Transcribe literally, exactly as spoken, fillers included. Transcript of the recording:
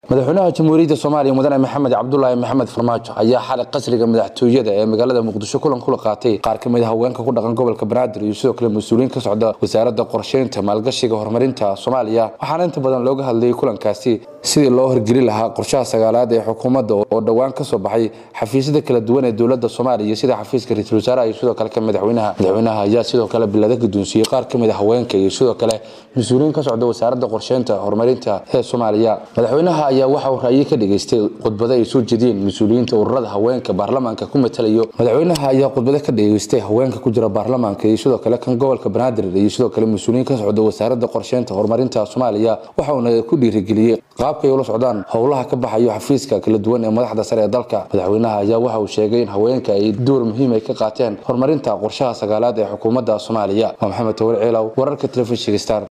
madaxweynaha jamhuuriyadda Soomaaliya mudane Maxamed Cabdullaahi Maxamed Farmaajo ayaa xalay qasriga madaxtooyada ee magaalada Muqdisho kulan kula qaatay qaar ka mid ah haweenka ku dhaqan gobolka Banaadir iyo sidoo kale mas'uuliyiin ka socda wasaaradda qorsheynta maalgashiga horumarinta Soomaaliya waxaana inta badan looga hadlayay kulankaasi sidii loo horgelin lahaa qorshaha sagaalaad ee xukuumadda oo dhawaan ka soo baxay xafiisyada kala duwan ee dawladda Soomaaliya sida xafiiska ra'iisul wasaaraha iyo sidoo kale ka madaxweynaha madaxweynaha ayaa sidoo kale bilada guddoonsiiyay qaar ka mid ah haweenka iyo sidoo kale mas'uuliyiin ka socda wasaaradda qorsheynta horumarinta ee Soomaaliya madaxweynaha ayaa waxa uu raayay ka dhageystay khudbada ay soo jeediyeen mas'uuliyiinta ururada haweenka baarlamaanka ku matalayo madaxweynaha ayaa khudbada ka dhageystay haweenka ku jira baarlamaanka iyo sidoo kale kan gobolka Banaadir iyo sidoo kale mas'uuliyiin ka socda wasaaradda qorsheynta horumarinta Soomaaliya waxa uu ku dhiirigeliyay qaabka ay ula socdaan howlaha ka baxayo xafiiska kala duwan ee madaxda sare ee dalka madaxweynaha ayaa waxa uu sheegay in haweenka ay door muhiim ah ka qaateen horumarinta qorshaha sagaalaad ee xukuumadda Soomaaliya Maxamed Tawar Ciilaw wararka telefishinka Star